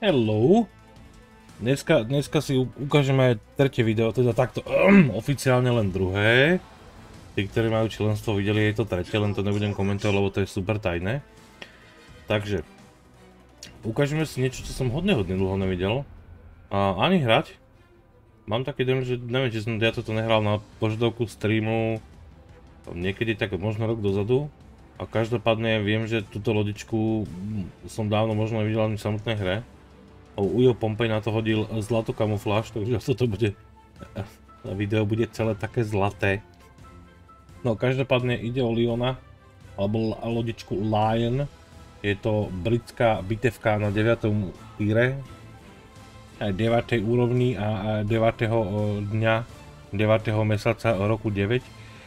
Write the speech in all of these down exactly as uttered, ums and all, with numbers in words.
Hello. Dneska, dneska si ukážeme tretie video, teda takto um, oficiálne len druhé. Tí, ktorí majú členstvo, videli je to tretie, len to nebudem komentovať, lebo to je super tajné. Takže, ukážeme si niečo, čo som hodne hodne dlho nevidel. A ani hrať. Mám taký dojem, že neviem, či som ja toto nehral na požiadavku streamu niekedy tak možno rok dozadu. A každopádne viem, že túto lodičku som dávno možno nevidel ani v samotnej hre. Ujo Pompej na to hodil zlatú kamufláž, takže toto bude, na video bude celé také zlaté. No každopádne ide o Liona, alebo lodičku Lion. Je to britská bitevka na deviatom týre, deviatej úrovni a deviateho dňa, deviateho mesiaca roku deväť.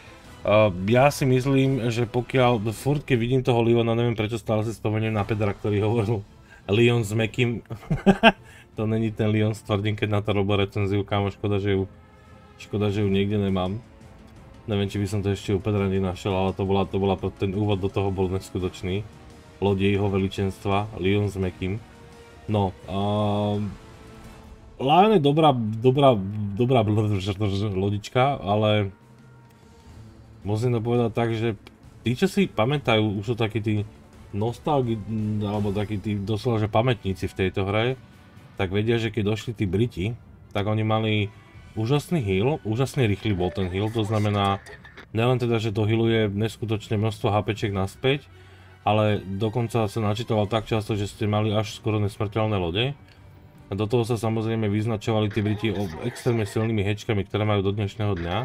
Ja si myslím, že pokiaľ, furt keď vidím toho Liona, neviem prečo stále si spomeniem na Pedra, ktorý hovoril Leon s Mekým. To není ten Leon s tvrdým, keď na to robil recenziu, kámo, škoda, že ju, škoda, že ju niekde nemám. Neviem, či by som to ešte u Pedra nenašiel, ale to bola, to bola, ten úvod do toho bol neskutočný. Lode jeho veličenstva, Leon s Mekým. No, uh, Lion je dobrá, dobrá, dobrá lodička, ale musím to povedať tak, že tí, čo si pamätajú, už sú takí tí nostalgi, alebo takí tí doslova, že pamätníci v tejto hre, tak vedia, že keď došli tí Briti, tak oni mali úžasný heal, úžasný rýchly bol ten heal, to znamená, nielen teda, že to healuje neskutočne množstvo HPčiek naspäť, ale dokonca sa načítalo tak často, že ste mali až skoro nesmrteľné lode. A do toho sa samozrejme vyznačovali tí Briti extrémne silnými hečkami, ktoré majú do dnešného dňa.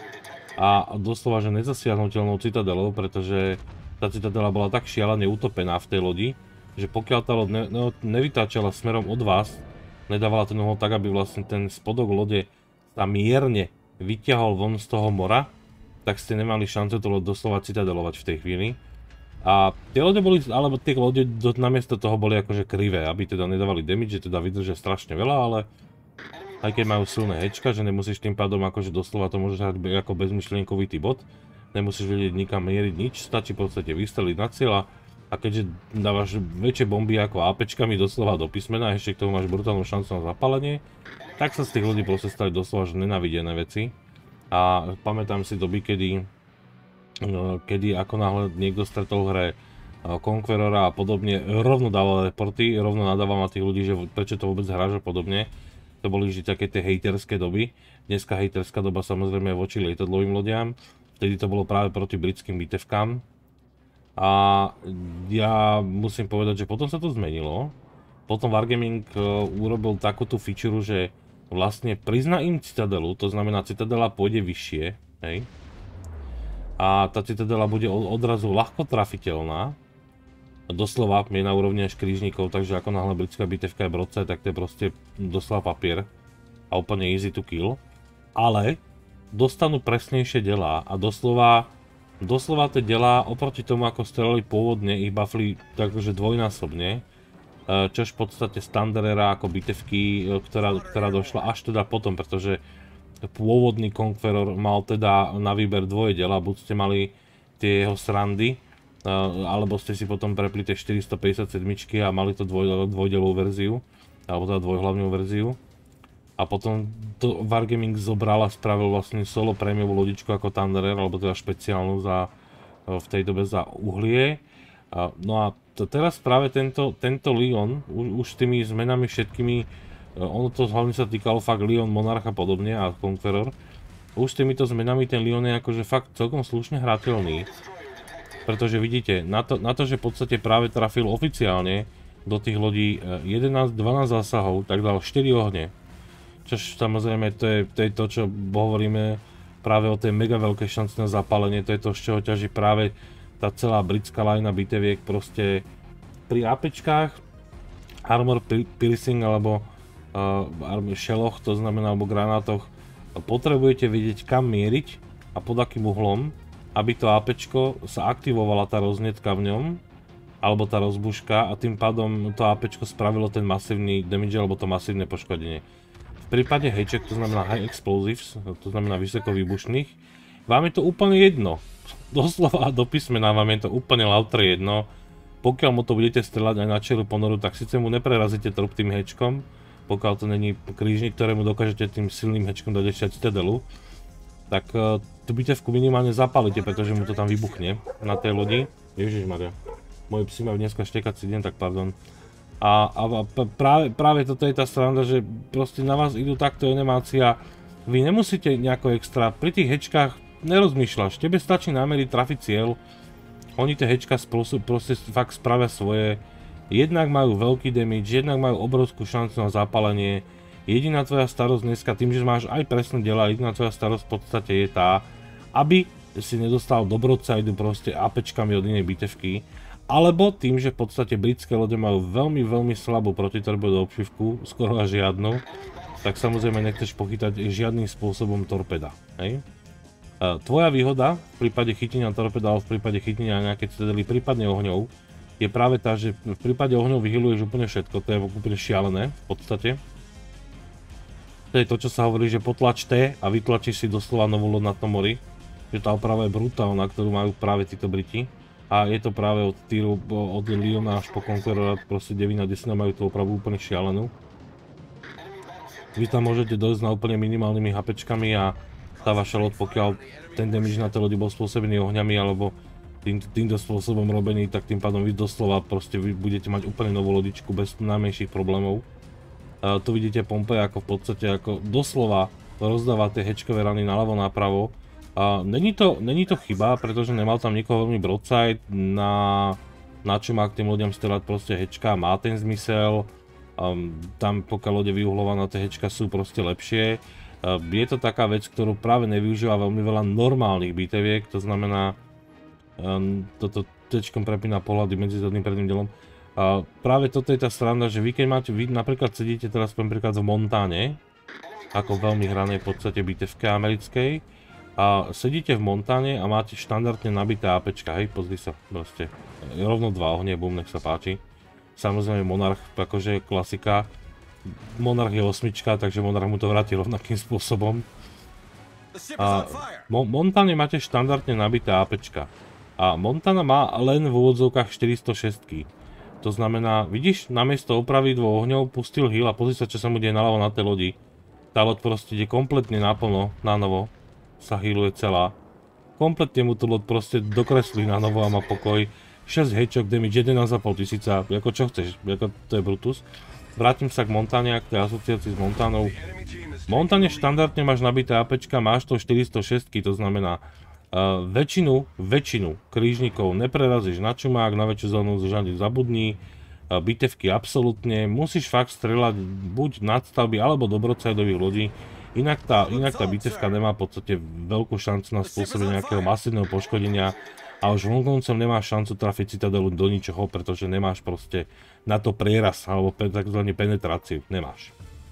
A doslova, že nezasiahnuteľnou citadelou, pretože tá citadela bola tak šialene utopená v tej lodi, že pokiaľ tá loď ne, ne, nevytáčala smerom od vás, nedávala ten uhol tak, aby vlastne ten spodok lode sa mierne vyťahol von z toho mora, tak ste nemali šancu to loď doslova citadelovať v tej chvíli. A tie lode boli, alebo tie lode do, namiesto toho boli akože krivé, aby teda nedávali damage, že teda vydržia strašne veľa, ale aj keď majú silné hečka, že nemusíš tým pádom akože doslova to môžeš hrať ako bezmyšlienkovitý bot. Nemusíš vedieť nikam mieriť nič, stačí v podstate vystreliť na cieľa a keďže dávaš väčšie bomby ako APčkami doslova do písmena a ešte k tomu máš brutálnu šancu na zapálenie, tak sa z tých ľudí proste stali doslova že nenávidené veci. A pamätám si doby, kedy, kedy ako náhle niekto stretol v hre Conquerora a podobne, rovno dával reporty, rovno nadával na tých ľudí, že prečo to vôbec hráš a podobne. To boli vždy také tie hejterské doby. Dneska hejterská doba samozrejme je voči lietadlovým lodiam. Vtedy to bolo práve proti britským bitevkám. A ja musím povedať, že potom sa to zmenilo. Potom Wargaming urobil takúto feature, že vlastne prizná im citadelu, to znamená citadela pôjde vyššie, hej. A tá citadela bude odrazu ľahko trafiteľná. Doslova je na úrovni až krížnikov, takže ako náhle britská bitevka je brodce, tak to je proste doslova papier. A úplne easy to kill. Ale dostanú presnejšie delá a doslova, doslova tie delá oproti tomu, ako strelili pôvodne, ich buffli takže dvojnásobne. Čož v podstate standardera ako bitevky, ktorá, ktorá došla až teda potom, pretože pôvodný Conqueror mal teda na výber dvoje delá, buď ste mali tie jeho srandy, alebo ste si potom prepli tie štyristopäťdesiatsedem a mali to dvoj, dvojdelovú verziu, alebo teda dvojhlavnú verziu. A potom to Wargaming zobral a spravil vlastne solo prémiovú lodičku ako Thunderer, alebo teda špeciálnu za, v tej dobe za uhlie. A, no a to teraz práve tento, tento Leon, už, už s tými zmenami všetkými, ono to hlavne sa týkalo fakt Leon, Monarch a podobne a Conqueror. Už s týmito zmenami ten Leon je akože fakt celkom slušne hrateľný. Pretože vidíte, na to, na to že v podstate práve trafil oficiálne do tých lodí jedenásť dvanásť zásahov, tak dal štyri ohne. Čož samozrejme to je, to je to, čo hovoríme práve o tej mega veľkej šanci na zapálenie, to je to, z čoho ťaží práve tá celá britská lajna biteviek, proste pri APčkách, armor piercing alebo uh, šeloch, to znamená alebo granátoch, potrebujete vedieť kam mieriť a pod akým uhlom, aby to APčko sa aktivovala tá roznetka v ňom, alebo tá rozbuška a tým pádom to APčko spravilo ten masívny damage alebo to masívne poškodenie. V prípade heček, to znamená high explosives, to znamená vysoko výbušných, vám je to úplne jedno. Doslova do písmena vám je to úplne lautre jedno. pokiaľ mu to budete strieľať aj na čieru ponoru, tak síce mu neprerazíte trup tým hečkom, pokiaľ to není krížnik, ktorému dokážete tým silným hečkom dať ešte citadelu, tak uh, tú bitevku minimálne zapálite, pretože mu to tam vybuchne na tej lodi. Ježišmaria, moje psi majú dneska štekací deň, tak pardon. A, a práve, práve toto je tá strana, že proste na vás idú takto animácia. Vy nemusíte nejako extra, pri tých hečkách nerozmýšľaš, tebe stačí nameriť, trafiť cieľ. Oni tie hečka proste fakt spravia svoje. Jednak majú veľký damage, jednak majú obrovskú šancu na zapálenie. Jediná tvoja starosť dneska, tým, že máš aj presné diela, jediná tvoja starosť v podstate je tá, aby si nedostal do broadsideu proste APčkami od inej bitevky. Alebo tým, že v podstate britské lode majú veľmi, veľmi slabú protitorpedovú obšivku, skoro až žiadnu, tak samozrejme nechceš pochytať žiadnym spôsobom torpeda, hej? Tvoja výhoda v prípade chytenia torpeda alebo v prípade chytenia nejaké citadely, prípadne ohňov, je práve tá, že v prípade ohňov vyhyluješ úplne všetko, to je úplne šialené v podstate. To je to, čo sa hovorí, že potlač T a vytlačíš si doslova novú loď na tom mori. Že tá oprava je brutálna, ktorú majú práve títo Briti. A je to práve od Týru, od Lyona až po Conquerora, proste devina desina majú tú opravu úplne šialenú. Vy tam môžete dojsť na úplne minimálnymi HPčkami a tá vaša loď, pokiaľ ten damage na tej lodi bol spôsobený ohňami alebo tým, týmto spôsobom robený, tak tým pádom vy doslova proste vy budete mať úplne novú lodičku bez najmenších problémov. Uh, tu vidíte Pompej ako v podstate ako doslova rozdáva tie hečkové rany naľavo napravo. Uh, není, to, není to chyba, pretože nemal tam nikoho veľmi broadside, na, na čo má k tým ľuďom strieľať proste hečka, má ten zmysel. Um, tam pokiaľ lode vyuhlované tie hečka sú proste lepšie. Uh, je to taká vec, ktorú práve nevyužíva veľmi veľa normálnych biteviek, to znamená um, toto tečkom prepína pohľady medzi zadným predným dielom. A práve toto je tá strana, že vy keď máte, vy napríklad sedíte teraz napríklad v Montáne, ako veľmi hranej v podstate bitevke americkej, a sedíte v Montáne a máte štandardne nabité APčka, hej, pozri sa, proste, rovno dva ohnie, bum, nech sa páči. Samozrejme Monarch, akože klasika, Monarch je osmička, takže Monarch mu to vráti rovnakým spôsobom. A Mo Montáne máte štandardne nabité APčka, a Montana má len v úvodzovkách štyristošesť. To znamená, vidíš, namiesto opravy dvoch ohňov pustil heal a pozri sa, čo sa mu deje naľavo na tej lodi. Tá loď proste ide kompletne naplno, na novo, sa healuje celá. Kompletne mu tú loď proste dokreslí na novo a má pokoj. šesť hečok, damage jedenásť a pol tisíca, ako čo chceš, ako to je Brutus. Vrátim sa k Montáne, k tej asociácii s Montánou. V Montáne štandardne máš nabité APčka, máš to štyristošesť, to znamená, Uh, väčšinu, väčšinu krížnikov neprerazíš na čumák, na väčšiu zónu žiadne zabudni, uh, bitevky absolútne, musíš fakt strieľať buď nadstavby alebo do broadsideových lodí, inak tá, inak tá bitevka nemá v podstate veľkú šancu na spôsobenie nejakého masívneho poškodenia a už vonkoncom nemáš šancu trafiť citadelu do ničoho, pretože nemáš proste na to prieraz alebo takzvané penetráciu, nemáš.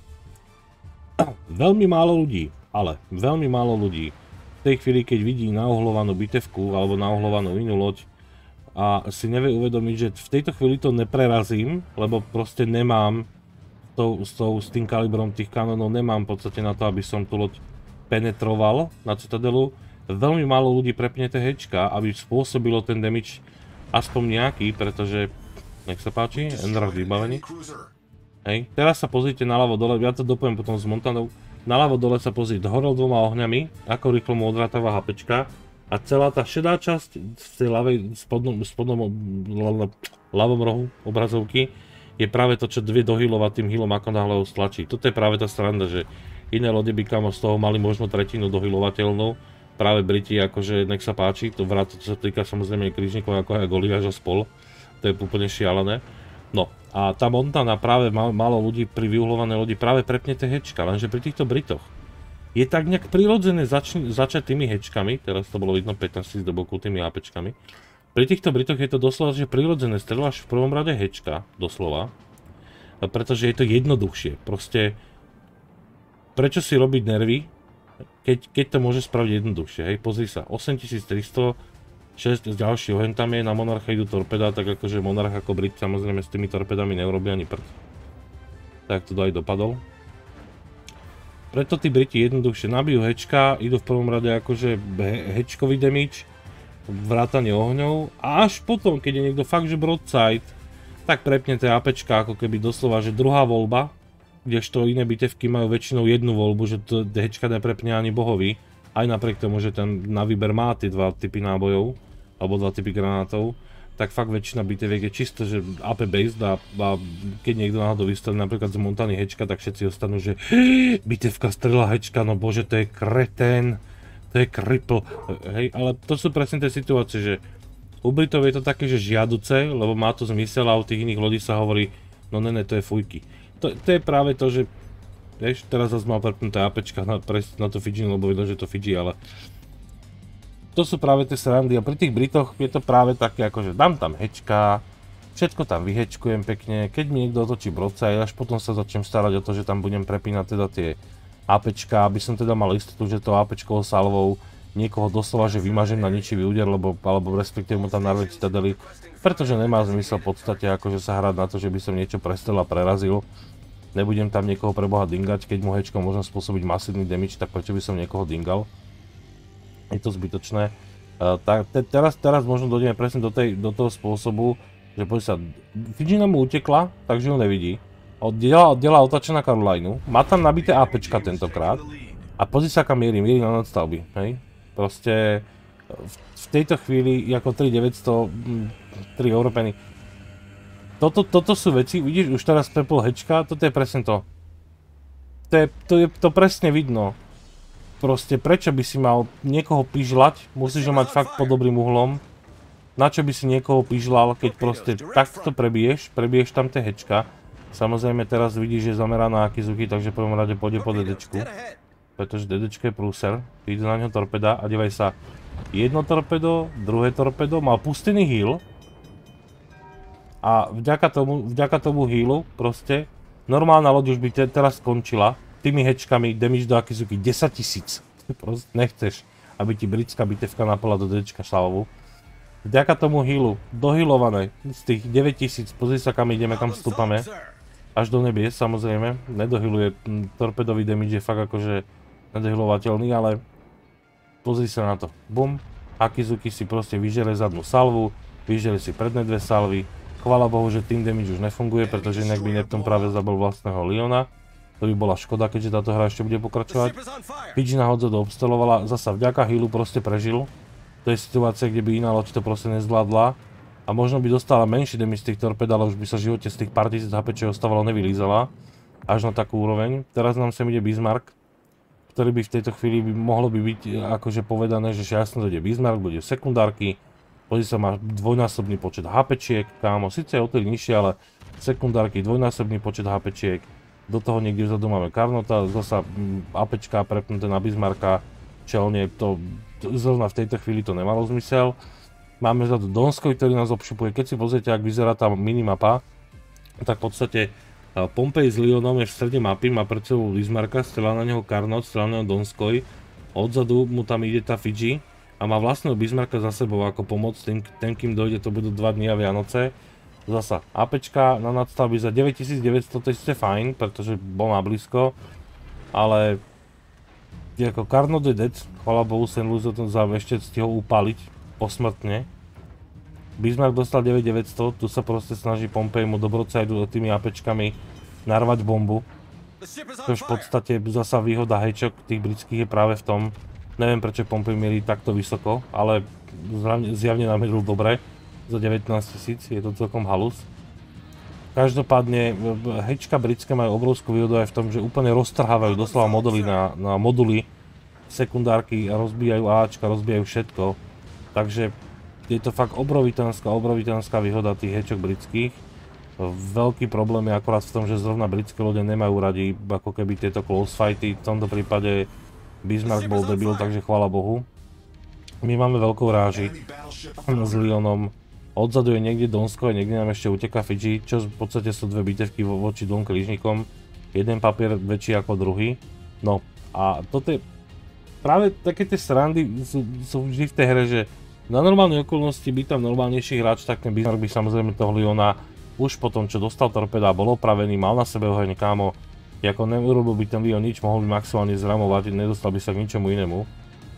Veľmi málo ľudí, ale veľmi málo ľudí v tej chvíli, keď vidí naohlovanú bitevku alebo naohlovanú inú loď a si nevie uvedomiť, že v tejto chvíli to neprerazím, lebo proste nemám s, tou, s tým kalibrom tých kanónov, nemám v podstate na to, aby som tú loď penetroval na citadelu. Veľmi málo ľudí prepne tie hečka, aby spôsobilo ten damage aspoň nejaký, pretože, nech sa páči, Enrach vybavený. Hej, teraz sa pozrite naľavo dole, ja to dopoviem potom s Montanou. Naľavo dole sa pozrieť, horel dvoma ohňami, ako rýchlo mu odrátáva HPčka a celá tá šedá časť v tej ľavej, spodnom, spodnom ľavom rohu obrazovky je práve to, čo vie dohylovať tým healom, ako náhle ho stlačí. Toto je práve tá strana, že iné lode by kamo z toho mali možno tretinu dohylovateľnú, práve Briti akože nech sa páči, to vrát, to sa týka samozrejme krížnikov ako aj Goliáš a spol, to je úplne šialené. No a tá Montana práve málo ľudí pri vyuhlovanej lodi práve prepne tie hečka, lenže pri týchto Britoch je tak nejak prirodzené zač začať tými hečkami, teraz to bolo vidno pätnásť tisíc do boku tými APčkami. Pri týchto Britoch je to doslova, že prirodzené, strieľaš v prvom rade hečka, doslova, pretože je to jednoduchšie, proste prečo si robiť nervy, keď, keď to môže spraviť jednoduchšie, hej, pozri sa, osemtisíctristo šesť ďalší oheň tam je, na Monarcha idú torpeda, tak akože Monarch ako Brit samozrejme s tými torpedami neurobí ani prd. Tak to aj dopadol. Preto tí Briti jednoduchšie nabijú hečka, idú v prvom rade akože hečkový damage vrátanie ohňov a až potom, keď je niekto fakt, že broadside, tak prepne tie APčka ako keby doslova, že druhá voľba, kdežto iné bitevky majú väčšinou jednu voľbu, že to hečka neprepne ani bohovi, aj napriek tomu, že ten na výber má tie dva typy nábojov, alebo dva typy granátov, tak fakt väčšina biteviek je čisto, že á pé based a, a keď niekto náhodou vystrelí napríklad z montány hečka, tak všetci ostanú, že bitevka strela hečka, no bože, to je kretén, to je kripl, hej, ale to sú presne tie situácie, že u Britov je to také, že žiaduce, lebo má to zmysel a u tých iných lodí sa hovorí, no ne, ne, to je fujky. To, to je práve to, že, vieš, teraz zase mal prepnuté APčka na, na to Fidži, lebo vedel, že to Fidži, ale to sú práve tie srandy a pri tých Britoch je to práve také ako, že dám tam hečka, všetko tam vyhečkujem pekne, keď mi niekto otočí broadside, až potom sa začnem starať o to, že tam budem prepínať teda tie APčka, aby som teda mal istotu, že to APčkovou salvou niekoho doslova, že vymažem na ničivý úder, lebo, alebo respektíve mu tam narvem citadely, pretože nemá zmysel v podstate akože sa hrať na to, že by som niečo prestrel a prerazil. Nebudem tam niekoho preboha dingať, keď mu hečkom môžem spôsobiť masívny damage, tak prečo by som niekoho dingal? Je to zbytočné. Uh, tá, te, teraz, teraz možno dojdeme presne do, tej, do toho spôsobu, že poď sa, Fidžina mu utekla, takže ju nevidí. Oddiela, oddiela otačená Carolinu, má tam nabité APčka tentokrát a pozri sa kam mierí, mierí na nadstavby, hej. Proste v, v tejto chvíli ako tri deväťsto, tri Európeny. Toto, toto sú veci, vidíš, už teraz prepol hečka, toto je presne to. To je, to je to presne vidno. Proste prečo by si mal niekoho pižlať, musíš ho mať fakt pod dobrým uhlom. Na čo by si niekoho pižlal, keď proste takto prebiješ, prebiješ tam tie hečka. Samozrejme teraz vidíš, že je zameraná Akizuki, takže v prvom rade pôjde po DDčku. Pretože DDčko je prúser, ide na ňo torpeda a dívaj sa. Jedno torpedo, druhé torpedo, mal pustený heal. A vďaka tomu, vďaka tomu healu proste, normálna loď už by te, teraz skončila. Tými hečkami damage do Akizuki desaťtisíc. Proste nechceš, aby ti britská bitevka napala do DDčka šalvu. Vďaka tomu healu, dohealované z tých deväťtisíc, pozri sa kam ideme, kam vstúpame. Až do nebie, samozrejme, nedohealuje, torpedový damage je fakt akože nedohealovateľný, ale pozri sa na to. Bum, Akizuki si proste vyžere zadnú salvu, vyžere si predné dve salvy. Chvála Bohu, že team damage už nefunguje, pretože inak by Neptune práve zabil vlastného Leona. To by bola škoda, keďže táto hra ešte bude pokračovať. Fidžina hodzadu obstelovala, zasa vďaka healu proste prežil. To je situácia, kde by iná loď to proste nezvládla. A možno by dostala menší damage z tých torped, ale už by sa v živote z tých pár tisíc há pé, čo ostávalo, nevylízala. Až na takú úroveň. Teraz nám sem ide Bismarck, ktorý by v tejto chvíli by mohlo by byť akože povedané, že jasne dojde Bismarck, bude sekundárky. Pozri sa, má dvojnásobný počet há péčiek, kámo, síce je o to nižšie, ale sekundárky, dvojnásobný počet há péčiek. Do toho niekde vzadu máme Carnota, zasa APčka prepnuté na Bismarcka, čelne, to zrovna v tejto chvíli to nemalo zmysel. Máme vzadu Donskoj, ktorý nás obšupuje, keď si pozriete, ak vyzerá tá minimapa, tak v podstate Pompej s Lyonom je v strede mapy, má pred sebou Bismarcka, strelá na neho Carnot, strelá na neho Donskoj, odzadu mu tam ide tá Fidži a má vlastného Bismarcka za sebou ako pomoc, tým, ten kým dojde, to budú dva dni a Vianoce. Zasa APčka na nadstavby za deväťtisícdeväťsto, to je fajn, pretože bol na blízko, ale ako Carnot je dead, chvála Bohu, Saint Louis to za ešte stihol upaliť posmrtne. Bismarck dostal deväťtisícdeväťsto, tu sa proste snaží Pompej mu do broadsideu tými APčkami narvať bombu. Tož v podstate zasa výhoda hečok tých britských je práve v tom, neviem prečo Pompej mierí takto vysoko, ale zjavne namieril dobre. Za devätnásť tisíc, je to celkom halus. Každopádne, hečka britské majú obrovskú výhodu aj v tom, že úplne roztrhávajú doslova moduly na, na moduly, sekundárky a rozbijajú áčka, rozbijajú všetko. Takže je to fakt obrovitánska, obrovitánska výhoda tých hečok britských. Veľký problém je akorát v tom, že zrovna britské lode nemajú radi ako keby tieto close fighty. V tomto prípade Bismarck bol debil, takže chvála Bohu. My máme veľkou ráži s Lyonom. Odzadu je niekde Donsko a niekde nám ešte uteká Fidži, čo v podstate sú dve bitevky vo, voči dvom krížnikom. Jeden papier väčší ako druhý. No a toto je práve také tie srandy sú, sú vždy v tej hre, že na normálnej okolnosti by tam normálnejší hráč, tak ten Bismarck by samozrejme toho Lyona už po tom, čo dostal torpeda, bol opravený, mal na sebe oheň, kámo. Ako neurobil by ten Lyon nič, mohol by maximálne zramovať, nedostal by sa k ničomu inému.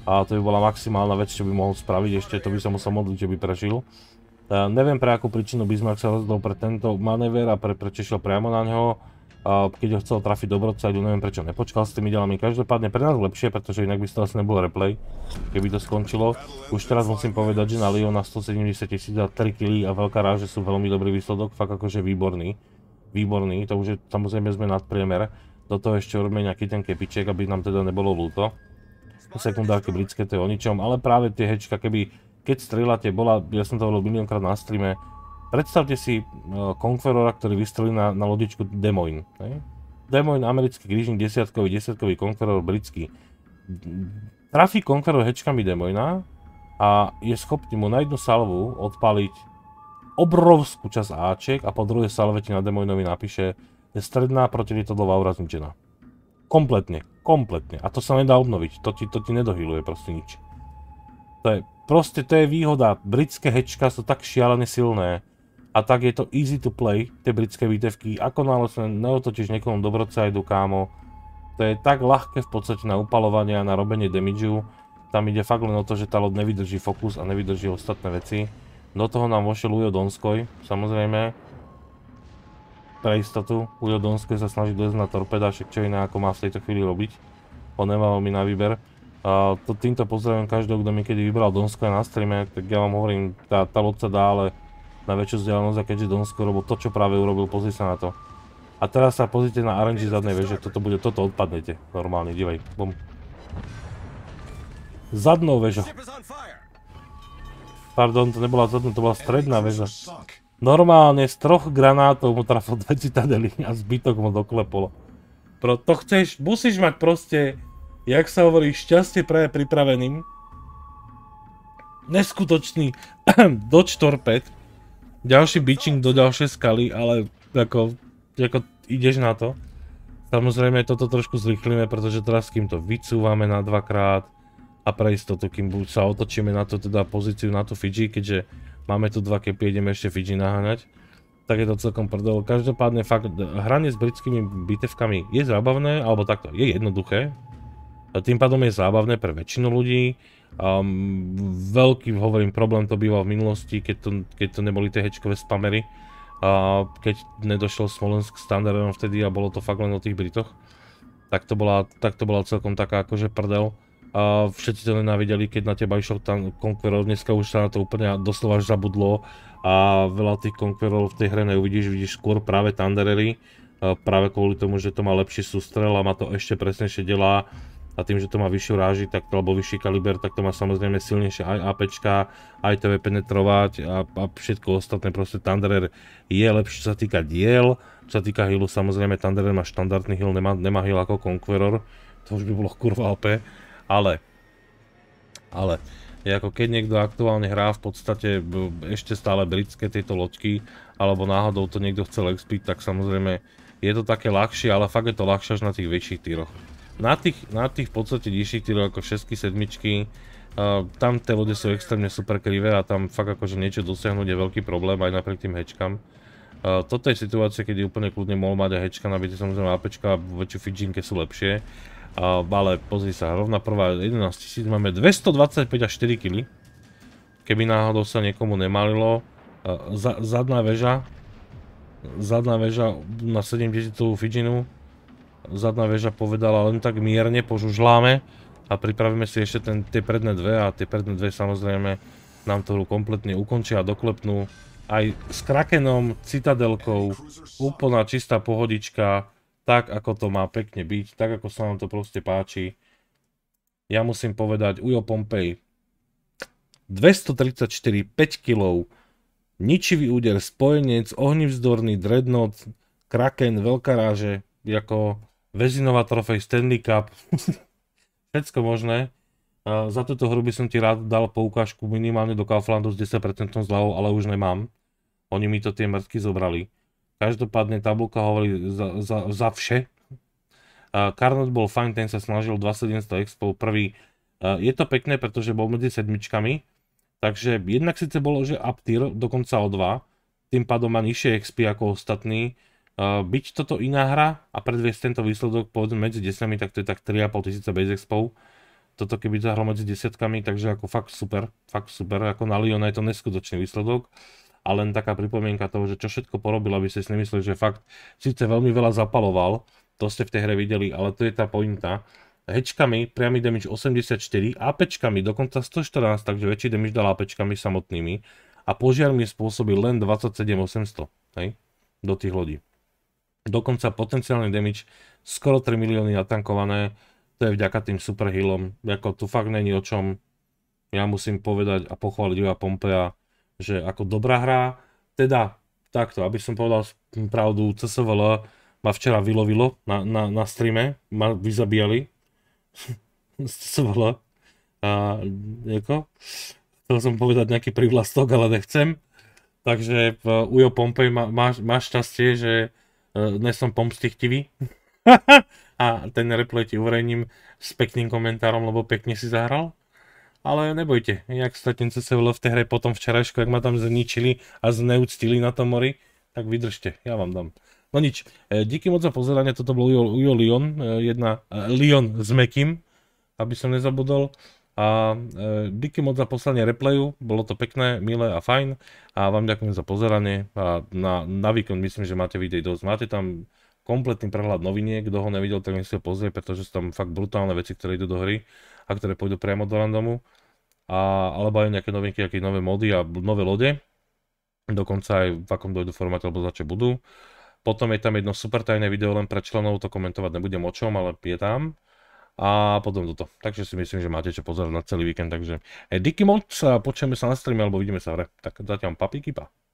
A to by bola maximálna vec, čo by mohol spraviť, ešte to by sa musel modliť, že by prežil. Uh, neviem pre akú príčinu Bismarck sa rozhodol pre tento manéver a pre, prečo šiel priamo na ňo. Uh, keď ho chcel trafiť do broadside, neviem prečo nepočkal s tými delami. Každopádne pre nás lepšie, pretože inak by to asi nebol replay, keby to skončilo. Už teraz musím povedať, že na Leona stosedemdesiat tisíc a tri killy a veľká ráže sú veľmi dobrý výsledok, fakt akože výborný. Výborný, to už je, samozrejme sme nadpriemer. Do toho ešte urobíme nejaký ten kepiček, aby nám teda nebolo ľúto. Sekundárky britské, to je o ničom, ale práve tie hečka, keby, keď strieľate, bola, ja som to hovoril miliónkrát na streame, predstavte si uh, Conquerora, ktorý vystrelí na, na lodičku Des Moines. Ne? Des Moines, americký krížnik, desiatkový, desiatkový Conqueror, britský. Trafí Conqueror hečkami Des Moines a je schopný mu na jednu salvu odpaliť obrovskú časť áček a po druhej salve ti na Des Moinesovi napíše, že stredná protilietadlová aura zničená. Kompletne, kompletne. A to sa nedá obnoviť, to ti, to ti nedohýluje proste nič. To je, proste to je výhoda, britské hečka sú tak šialené silné a tak je to easy to play, tie britské výtevky, ako náhle sa neotočíš niekomu do broadside, kámo, to je tak ľahké v podstate na upalovanie a na robenie damageu, tam ide fakt len o to, že tá loď nevydrží fokus a nevydrží ostatné veci. Do toho nám vošiel Ujo Donskoj, samozrejme. Pre istotu, Ujo Donskoj sa snaží dojsť na torpeda, však čo iné ako má v tejto chvíli robiť. On nemal mi na výber. A to, týmto pozdravujem každého, kto mi kedy vybral Donskoja na streame, tak ja vám hovorím, tá, tá loď sa dá, ale na väčšiu vzdialenosť, a keďže Donskoj robil to, čo práve urobil, pozri sa na to. A teraz sa pozrite na er en gé zadnej veže, toto bude, toto odpadnete, normálne, divaj, bum. Zadnou väžou. Pardon, to nebola zadná, to bola stredná väža. Normálne z troch granátov mu trafil dve citadely a zbytok mu doklepolo. Pro to chceš, musíš mať proste, jak sa hovorí, šťastie práve pripraveným. Neskutočný dodge torped. Ďalší bitching do ďalšej skaly, ale ako, ako ideš na to. Samozrejme toto trošku zrýchlíme, pretože teraz kým to vycúvame na dvakrát a pre istotu, kým sa otočíme na to teda pozíciu na tú Fidži, keďže máme tu dva kepy, ideme ešte Fidži naháňať, tak je to celkom prdel. Každopádne fakt, hranie s britskými bitevkami je zábavné, alebo takto, je jednoduché. Tým pádom je zábavné pre väčšinu ľudí. Um, veľký, hovorím, problém to býval v minulosti, keď to, keď to neboli tie hečkové spamery. Uh, keď nedošiel Smolensk standardom vtedy a bolo to fakt len o tých Britoch. Tak to bola, tak to bola celkom taká akože prdel. A všetci to nenávideli, keď na teba išiel tam Conqueror, dneska už sa na to úplne doslova až zabudlo a veľa tých Conquerorov v tej hre neuvidíš, vidíš skôr práve Thunderery, práve kvôli tomu, že to má lepší sústrel a má to ešte presnejšie delá a tým, že to má vyššiu ráži, tak to, alebo vyšší kaliber, tak to má samozrejme silnejšie aj APčka, aj to vie penetrovať a, a všetko ostatné, proste Thunderer je lepšie, čo sa týka diel, čo sa týka healu, samozrejme Thunderer má štandardný heal, nemá, nemá heal ako Conqueror, to už by bolo kurva ó pé. Ale, ale, je ako keď niekto aktuálne hrá v podstate ešte stále britské tieto loďky, alebo náhodou to niekto chcel expiť, tak samozrejme je to také ľahšie, ale fakt je to ľahšie až na tých väčších týroch. Na tých, na tých v podstate nižších týroch ako šesť sedem, uh, tam tie lode sú extrémne super krivé a tam fakt akože niečo dosiahnuť je veľký problém aj napriek tým hečkám. Uh, toto je situácia, kedy úplne kľudne mohol mať aj hečka nabité, samozrejme APčka, väčšiu Fidžinke sú lepšie. Uh, ale pozri sa, rovná prvá jedenásť tisíc, máme dvestodvadsaťpäť a štyri killy. Keby náhodou sa niekomu nemalilo. Uh, za, zadná väža. Zadná väža na sedemtisícovú Fidžinu. Zadná väža povedala len tak mierne, požužláme. A pripravíme si ešte ten, tie predné dve a tie predné dve samozrejme nám to hru kompletne ukončia a doklepnú. Aj s Krakenom, citadelkou, úplná čistá pohodička. Tak, ako to má pekne byť, tak, ako sa nám to proste páči. Ja musím povedať, Ujo Pompej, dvestotridsaťštyri, päť kilov, ničivý úder, spojenec, ohnivzdorný, dreadnought, Kraken, veľká ráže, ako väzinová trofej, Stanley Cup, všetko možné. Uh, za túto hru by som ti rád dal poukážku minimálne do Kauflandu s desať percent zľavou, ale už nemám. Oni mi to tie mŕtky zobrali. Každopádne tabulka hovorí za, za, za vše. Uh, Carnot bol fajn, ten sa snažil dvadsaťsedemsto expov prvý. Uh, je to pekné, pretože bol medzi sedmičkami. Takže jednak síce bolo, že up tier, dokonca o dva. Tým pádom má nižšie X P ako ostatní. Uh, byť toto iná hra a predviesť tento výsledok povedzme medzi desami, tak to je tak tri a pol tisíca base expov. toto keby zahral medzi desiatkami, takže ako fakt super, fakt super, ako na Lyona je to neskutočný výsledok. A len taká pripomienka toho, že čo všetko porobil, aby ste si nemysleli, že fakt síce veľmi veľa zapaloval, to ste v tej hre videli, ale to je tá pointa. Hečkami priamy damage osemdesiatštyri, APčkami dokonca stoštrnásť, takže väčší damage dal APčkami samotnými a požiarmi spôsobil len dvadsaťsedem osemsto, hej, do tých lodí. Dokonca potenciálny damage skoro tri milióny natankované, to je vďaka tým super healom, ako tu fakt není o čom. Ja musím povedať a pochváliť Uja Pompea, že ako dobrá hra, teda takto, aby som povedal pravdu, C S V L ma včera vylovilo na, na, na streame, ma vyzabíjali z C S V L a ako, chcel som povedať nejaký privlastok, ale nechcem, takže Ujo Pompej má, má, má šťastie, že ne som pomstichtivý a ten replay ti uverejním s pekným komentárom, lebo pekne si zahral. Ale nebojte, jak stratím C S V L v tej hre potom včerajšku, jak ma tam zničili a zneúctili na tom mori, tak vydržte, ja vám dám. No nič, díky moc za pozeranie, toto bol Ujo, Ujo Lyon, jedna, Lyon s Mekým, aby som nezabudol. A e, díky moc za poslanie replayu, bolo to pekné, milé a fajn. A vám ďakujem za pozeranie. A na, na víkend myslím, že máte videí dosť. Máte tam kompletný prehľad noviniek, kto ho nevidel, tak nech si ho pozrie, pretože sú tam fakt brutálne veci, ktoré idú do hry a ktoré pôjdu priamo do randomu. A, alebo aj nejaké novinky, aké nové mody a nové lode. Dokonca aj v akom dojdu formáte, alebo za čo budú. Potom je tam jedno super tajné video len pre členov, to komentovať nebudem o čom, ale je tam. A potom toto. Takže si myslím, že máte čo pozerať na celý víkend. Takže díky moc a počujeme sa na streame alebo vidíme sa v hre. Tak zatiaľ papíky pa.